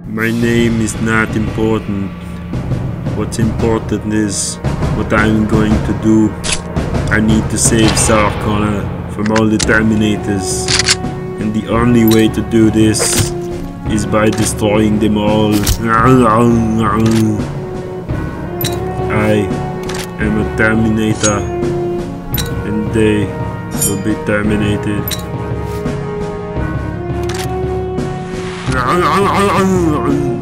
My name is not important. What's important is what I'm going to do. I need to save Sarah Connor from all the Terminators. And the only way to do this is by destroying them all. I am a Terminator, and they will be terminated.